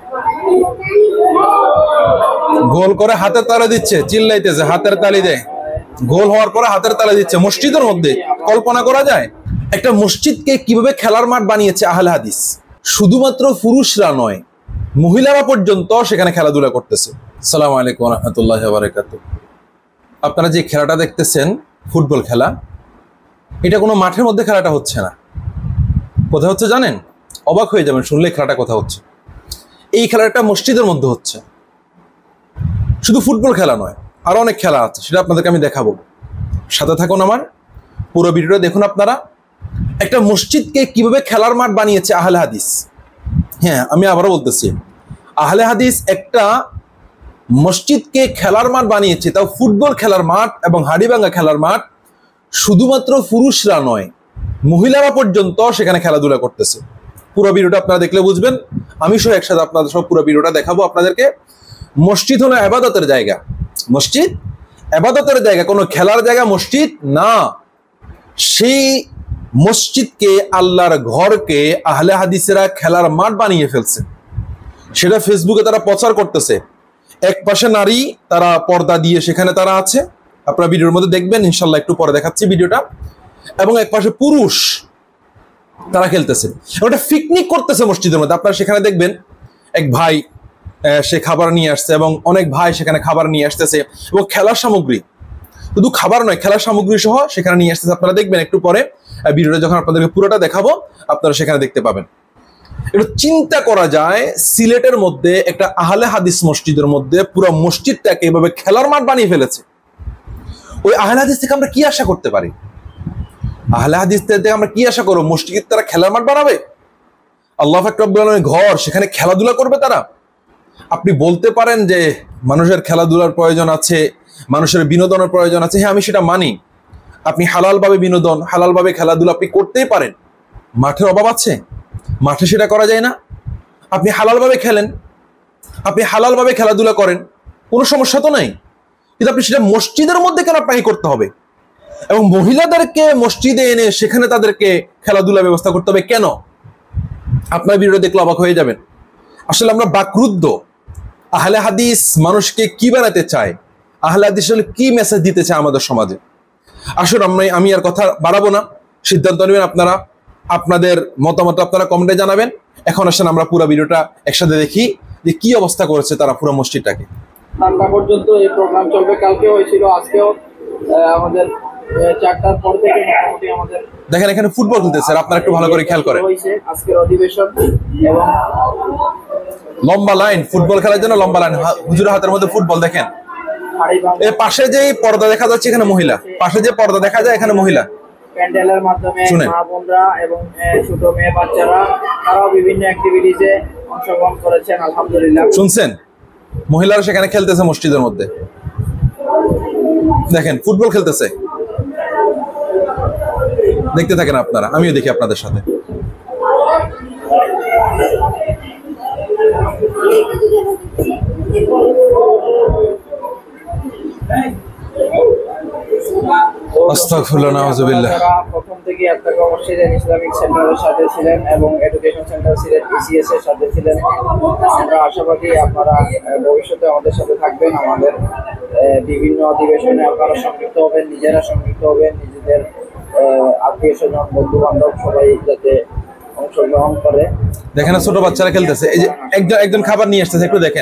গোল করে হাতের তালি দিচ্ছে, চিল্লাইতেছে, হাতের তালি দেয়। গোল হওয়ার পরে হাতের তালি দিচ্ছে মসজিদের মধ্যে। কল্পনা করা যায় একটা মসজিদকে কিভাবে খেলার মাঠ বানিয়েছে আহলে হাদিস। শুধুমাত্র পুরুষরা নয়, মহিলারা পর্যন্ত সেখানে খেলাধুলা করতেছে। আসসালামু আলাইকুম ওয়া রাহমাতুল্লাহি ওয়া বারাকাতুহু। আপনারা যে খেলাটা দেখতেছেন, ফুটবল খেলা, এটা কোনো মাঠের মধ্যে খেলাটা হচ্ছে না। কোথায় হচ্ছে জানেন? অবাক হয়ে যাবেন শুনলে খেলাটা কোথায় হচ্ছে। এই খেলাটা মসজিদের মধ্যে হচ্ছে। শুধু ফুটবল খেলা নয়, আরো অনেক খেলা আছে, সেটা আপনাদেরকে আমি দেখাবো। সাথে থাকুন, আমার পুরো ভিডিওটা দেখুন আপনারা। একটা মসজিদকে কিভাবে খেলার মাঠ বানিয়েছে আহলে হাদিস। হ্যাঁ, আমি আবারও বলতেছি, আহলে হাদিস একটা মসজিদকে খেলার মাঠ বানিয়েছে, তাও ফুটবল খেলার মাঠ এবং হাড়িভাঙ্গা খেলার মাঠ। শুধুমাত্র পুরুষরা নয়, মহিলারা পর্যন্ত সেখানে খেলাধুলা করতেছে। পুরো ভিডিওটা আপনারা দেখলে বুঝবেন। আমি সহ একসাথে আপনাদের সব পুরো ভিডিওটা দেখাবো আপনাদেরকে। মসজিদ হলো ইবাদতের জায়গা। মসজিদ ইবাদতের জায়গা, কোনো খেলার জায়গা মসজিদ না। সেই মসজিদকে, আল্লাহর ঘরকে আহলে হাদিসেরা খেলার মাঠ বানিয়ে ফেলছে। সেটা ফেসবুকে তারা প্রচার করতেছে। এক পাশে নারী, তারা পর্দা দিয়ে সেখানে তারা আছে, আপনারা ভিডিওর মধ্যে দেখবেন, ইনশাল্লাহ একটু পরে দেখাচ্ছি ভিডিওটা। এবং এক পাশে পুরুষ, তারা খেলতেছে, ওটা পিকনিক করতেছে মসজিদের মধ্যে। আপনারা সেখানে দেখবেন এক ভাই, সে খাবার নিয়ে আসছে এবং অনেক ভাই সেখানে খাবার নিয়ে আসতেছে এবং খেলার সামগ্রী, শুধু খাবার নয়, খেলার সামগ্রী সহ সেখানে নিয়ে আসতেছে। আপনারা দেখবেন একটু পরে ভিডিওটা যখন আপনাদেরকে পুরোটা দেখাবো, আপনারা সেখানে দেখতে পাবেন। একটু চিন্তা করা যায়, সিলেটের মধ্যে একটা আহলে হাদিস মসজিদের মধ্যে পুরো মসজিদটাকে এভাবে খেলার মাঠ বানিয়ে ফেলেছে। ওই আহলে হাদিস থেকে আমরা কি আশা করতে পারি? আহলে হাদিস থেকে আমরা কি আশা করবো? মসজিদ তারা খেলার মাঠ বানাবে? আল্লাহ পাক রব্বুল আলামিনের ঘর, সেখানে খেলাধুলা করবে তারা? আপনি বলতে পারেন যে মানুষের খেলাধুলার প্রয়োজন আছে, মানুষের বিনোদনের প্রয়োজন আছে। হ্যাঁ, আমি সেটা মানি। আপনি হালালভাবে বিনোদন, হালালভাবে খেলাধুলা আপনি করতেই পারেন। মাঠের অভাব আছে? মাঠে সেটা করা যায় না? আপনি হালালভাবে খেলেন, আপনি হালালভাবে খেলাধুলা করেন, কোনো সমস্যা তো নাই। কিন্তু আপনি সেটা মসজিদের মধ্যে কেন আপনাকে করতে হবে? এবং মহিলাদেরকে মসজিদে এনে সেখানে তাদেরকে খেলাধুলা ব্যবস্থা করতে হবে কেন? আপনার ভিডিও দেখলে অবাক হয়ে যাবেন। আসলে আমরা বাকরুদ্ধ। আহলে হাদিস মানুষকে কি বানাতে চায়? আহলে হাদিস আসলে কি মেসেজ দিতে চায় আমাদের সমাজে? আসলে আমি আর কথা বাড়াবো না, সিদ্ধান্ত নেবেন আপনারা। আপনাদের মতামত আপনারা কমেন্টে জানাবেন। এখন আসেন আমরা পুরো ভিডিওটা একসাথে দেখি যে কি অবস্থা করেছে তারা পুরো মসজিদটাকে। ঠান্ডা পর্যন্ত এই প্রোগ্রাম চলবে। কালকেও হয়েছিল, আজকেও আমাদের 4টার পর থেকে মোটামুটি আমাদের দেখেন এখানে ফুটবল খেলতেছে, আপনারা একটু ভালো করে খেয়াল করেন। আজকের অধিবেশন এবং লম্বা লাইন, ফুটবল খেলার জন্য লম্বা লাইন, হুজুরের হাতের মধ্যে ফুটবল। দেখেন এই পাশে যে পর্দা দেখা যাচ্ছে এখানে মহিলা, পাশে যে পর্দা দেখা যায় এখানে মহিলা। প্যান্ডেলের মাধ্যমে মা বোনরা এবং ছোট মেয়ে বাচ্চারা তারাও বিভিন্ন অ্যাক্টিভিটিজে অংশগ্রহণ করেছেন, আলহামদুলিল্লাহ। শুনছেন, মহিলারা সেখানে খেলতেছে মসজিদের মধ্যে। দেখেন ফুটবল খেলতেছে, দেখতে থাকেন আপনারা, আমিও দেখি আপনাদের সাথে। আস্তাগফিরুল্লাহ, নাউযুবিল্লাহ। প্রথম থেকে আত্মাকা মসজিদের ইসলামিক সেন্টারের সাথে ছিলেন এবং এডুকেশন সেন্টার সিলেট ইসিএস এর সাথে ছিলেন। আমরা আশাবাদী আপনারা ভবিষ্যতে আমাদের সাথে থাকবেন। আমাদের বিভিন্ন অধিবেশনে আপনারা সংযুক্ত হবেন, নিজেরা সংযুক্ত হবেন, নিজেদের আত্মীয় স্বজন, বন্ধু বান্ধব সবাই যাতে অংশগ্রহণ করে। দেখেন ছোট বাচ্চারা খেলতেছে, এই যে একজন খাবার নিয়ে আসতেছে, একটু দেখেন।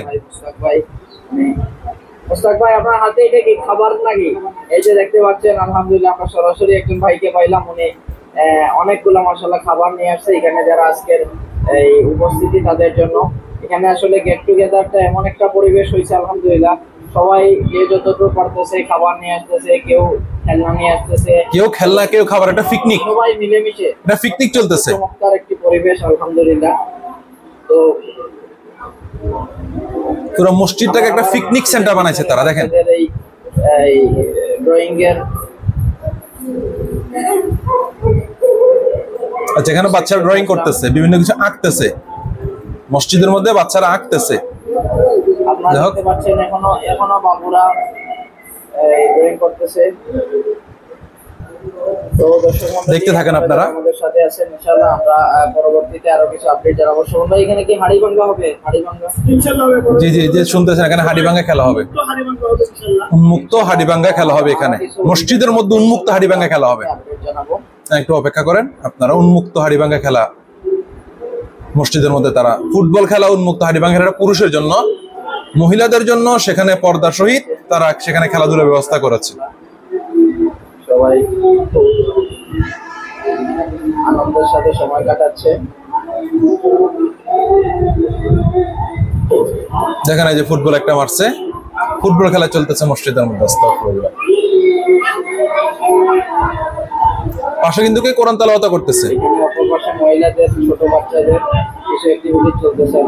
মুস্তাক ভাই, আপনার হাতে এটা কি খাবার নাকি? এই যে দেখতে পাচ্ছেন, আলহামদুলিল্লাহ আমরা সরাসরি একজন ভাইকে পাইলাম, উনি অনেকগুলো মাশাআল্লাহ খাবার নিয়ে আসছে এখানে যারা আজকের এই উপস্থিতি তাদের জন্য। এখানে আসলে গেট টুগেদারটা এমন একটা পরিবেশ হয়েছে, আলহামদুলিল্লাহ। সবাই যে যতটুকু পারতেছে খাবার নিয়ে আসতেছে, কেউ খেলনা নিয়ে আসতেছে, কেউ খেলনা, কেউ খাবার, একটা পিকনিক, সবাই মিলেমিশে একটা পিকনিক চলতেছে। চমৎকার একটি পরিবেশ, আলহামদুলিল্লাহ। তো পুরো মসজিদটাকে একটা পিকনিক সেন্টার বানাইছে তারা। দেখেন এই ড্রয়িং এর, আচ্ছা এখানে বাচ্চারা ড্রয়িং করতেছে, বিভিন্ন কিছু আঁকতেছে মসজিদের মধ্যে, বাচ্চারা আঁকতেছে। আপনারা দেখতে পাচ্ছেন এখনো বাবুরা ড্রয়িং করতেছে। তো দর্শক মণ্ডলী, দেখতে থাকেন আপনারা। আমাদের সাথে আছেন ইনশাআল্লাহ। আমরা পরবর্তীতে আরো কিছু আপডেট জানাবো। সুমন ভাই, এখানে কি হাড়িভাঙ্গা হবে? হাড়িভাঙ্গা ইনশাআল্লাহ হবে। জি জি, যে শুনতেছেন এখানে হাড়িভাঙ্গা খেলা হবে, হাড়িভাঙ্গা হবে ইনশাআল্লাহ। উন্মুক্ত হাড়িভাঙ্গা খেলা হবে এখানে, মসজিদের মধ্যে উন্মুক্ত হাড়িভাঙ্গা খেলা হবে। আপডেট জানাবো। একটু অপেক্ষা করেন আপনারা। উন্মুক্ত হাড়িভাঙ্গা খেলা মসজিদের মধ্যে, তারা ফুটবল খেলা উন্মুক্ত হাড়িভাঙ্গা খেলাটা পুরুষের জন্য, মহিলাদের জন্য সেখানে পর্দা সহিত তারা সেখানে খেলাধুলার ব্যবস্থা করেছে। সবাই আনন্দের সাথে সময় কাটাচ্ছে। যেখানে যে ফুটবল একটা মারছে, ফুটবল খেলা চলতেছে মসজিদের মধ্যে। আস্তাগফিরুল্লাহ। পাশে কিন্তু কে কোরআন তেলাওয়াত করতেছে। এখানে অপর পাশে মহিলাদের, ছোট বাচ্চাদের কিছু অ্যাক্টিভিটি চলতেছে।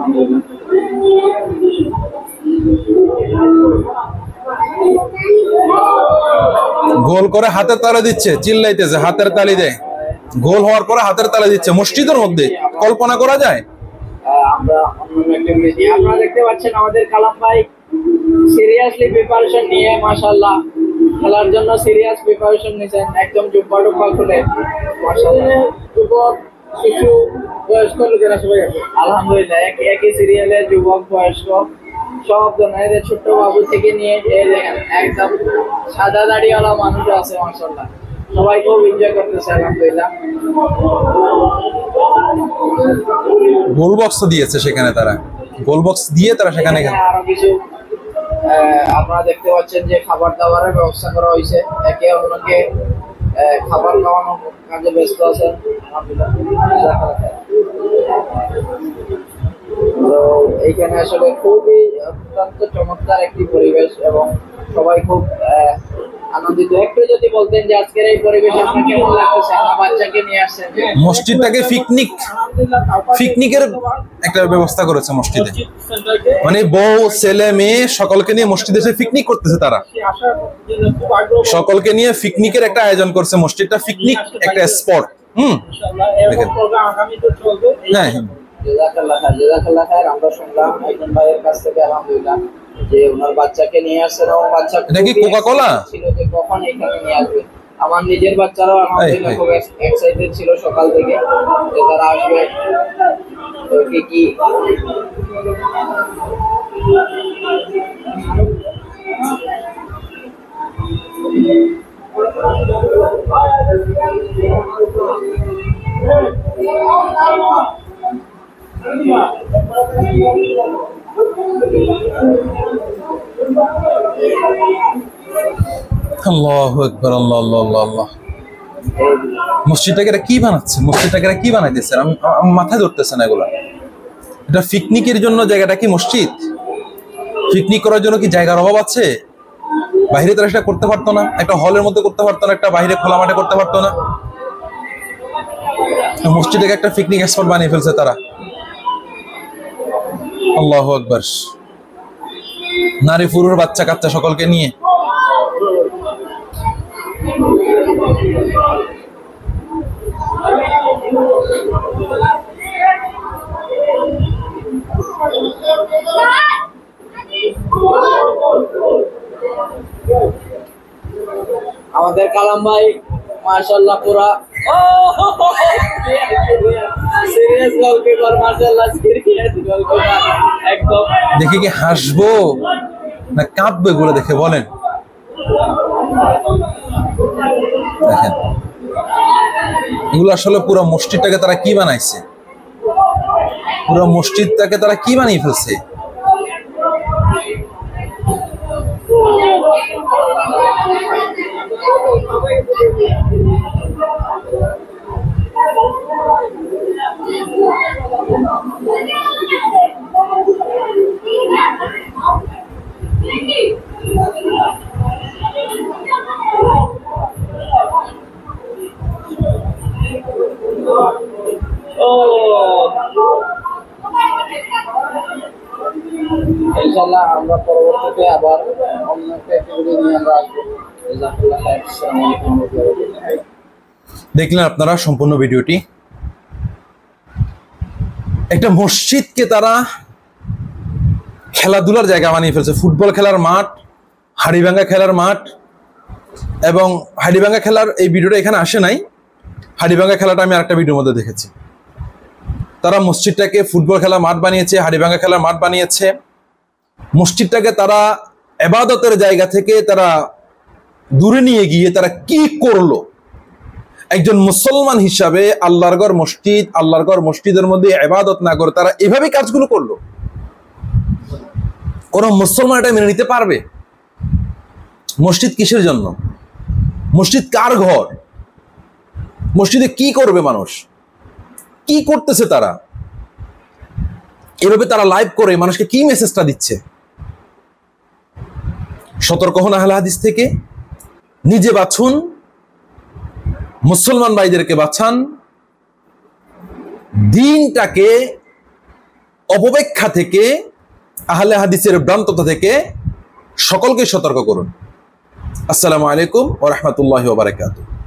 গোল করে হাতের তালি দিচ্ছে, চিল্লাইতেছে, হাতের তালি দেয়। গোল হওয়ার পরে হাতের তালি দিচ্ছে মসজিদের মধ্যে, কল্পনা করা যায়? আমরা অন্যান্য অ্যাক্টিভিটি, আপনারা দেখতে পাচ্ছেন আমাদের কালাম ভাই সিরিয়াসলি প্রিপারেশন নিয়ে, মাশাআল্লাহ খেলার জন্য সিরিয়াস প্রিপারেশন নিয়েছেন। একদম জুব্বা টুব্বা খুলে, মাশাআল্লাহ। যুবক, শিশু, বয়স্ক লোকেরা সবাই আছে আলহামদুলিল্লাহ। একই সিরিয়ালের যুবক, বয়স্ক সব ধরনের, ছোট্ট বাবু থেকে নিয়ে এই দেখেন একদম সাদা দাড়িওয়ালা মানুষ আছে, মাশাআল্লাহ। সবাই খুব এনজয় করতেছে আলহামদুলিল্লাহ। গোল বক্স দিয়েছে সেখানে, তারা গোল বক্স দিয়ে তারা সেখানে আরো কিছু আপনারা দেখতে পাচ্ছেন যে খাবার দাবারের ব্যবস্থা করা হয়েছে। একে অন্যকে খাবার খাওয়ানোর কাজে ব্যস্ত আছেন তো এইখানে আসলে খুবই অত্যন্ত চমৎকার একটি পরিবেশ এবং সবাই খুব আনন্দিত। একটু যদি বলতেন যে আজকের এই পরিবেশ আপনার কেমন লাগতেছে? আমার বাচ্চাকে নিয়ে আসছেন, মসজিদটাকে পিকনিকের একটা ব্যবস্থা করেছে মসজিদে, মানে বউ ছেলে মেয়ে সকলকে নিয়ে মসজিদে এসে পিকনিক করতেছে। তারা সকলকে নিয়ে পিকনিকের একটা আয়োজন করছে মসজিদটা, পিকনিক একটা স্পট। দেখেন, হ্যাঁ, জাযাকাল্লাহ খায়ের। আমরা শুনলাম একজন ভাইয়ের কাছ থেকে আলহামদুলিল্লাহ যে ওনার বাচ্চাকে নিয়ে আসছেন এবং বাচ্চা এটা কি কোকা-কোলা ছিল যে কখন এখানে নিয়ে আসবে। আমার নিজের বাচ্চারাও আলহামদুলিল্লাহ খুব এক্সাইটেড ছিল সকাল থেকে যে তারা আসবে। তো কি আল্লাহু আকবার, আল্লাহ আল্লাহ আল্লাহ আল্লাহ। মসজিদটাকে কি বানাচ্ছে, মসজিদটাকে কি বানাইতেছে? আমি মাথায় ধরতেছে না এগুলা। এটা পিকনিকের জন্য জায়গাটা কি মসজিদ? পিকনিক করার জন্য কি জায়গার অভাব আছে? বাইরে তারা সেটা করতে পারতো না? একটা হলের মধ্যে করতে পারতো না? একটা বাইরে খোলা মাঠে করতে পারতো না? মসজিদটাকে একটা পিকনিক স্পট বানিয়ে ফেলছে তারা। আল্লাহু আকবার। নারী পুরুষ বাচ্চা কাচ্চা সকলকে নিয়ে আমাদের কালাম ভাই মাশাআল্লাহ পুরা সিরিয়াস গোলকিপার, মাশাআল্লাহ সিরিয়াস গোলকিপার একদম। দেখে কি হাসবো না কাঁদবে এগুলো দেখে বলেন? দেখেন এগুলো আসলে পুরো মসজিদটাকে তারা কি বানাইছে, পুরো মসজিদটাকে তারা কি বানিয়ে ফেলছে। ইনশাআল্লাহ আমরা পরবর্তীতে আবার অন্য একটা অ্যাক্টিভিটি নিয়ে আমরা আসবো। জাযাকাল্লাহ খায়ের। আসসালামু আলাইকুম ওয়া রাহমাতুল্লাহ। দেখলেন আপনারা সম্পূর্ণ ভিডিওটি। একটা মসজিদকে তারা খেলাধুলার জায়গা বানিয়ে ফেলছে, ফুটবল খেলার মাঠ, হাড়িভাঙ্গা খেলার মাঠ, এবং হাড়িভাঙ্গা খেলার এই ভিডিওটা এখানে আসে নাই, হাড়িভাঙ্গা খেলাটা আমি আরেকটা ভিডিওর মধ্যে দেখেছি। তারা মসজিদটাকে ফুটবল খেলার মাঠ বানিয়েছে, হাড়িভাঙ্গা খেলার মাঠ বানিয়েছে। মসজিদটাকে তারা ইবাদতের জায়গা থেকে তারা দূরে নিয়ে গিয়ে তারা কি করলো? একজন মুসলমান হিসাবে আল্লাহর ঘর মসজিদ, আল্লাহর ঘর মসজিদের মধ্যে ইবাদত না করে তারা এভাবে কাজগুলো করলো। কোন মুসলমান এটা মেনে নিতে পারবে? মসজিদ কিসের জন্য? মসজিদ কার ঘর? মসজিদে কি করবে মানুষ? কি করতেছে তারা? এভাবে তারা লাইভ করে মানুষকে কি মেসেজটা দিচ্ছে? সতর্ক হন আহলে হাদিস থেকে, নিজে বাঁচুন, মুসলমান ভাইদেরকে বাঁচান, দ্বীনটাকে অপব্যাখ্যা থেকে, আহলে হাদিসের ভ্রান্ততা থেকে সকলকে সতর্ক করুন। আসসালামু আলাইকুম ওয়া রাহমাতুল্লাহি ওয়া বারাকাতুহু।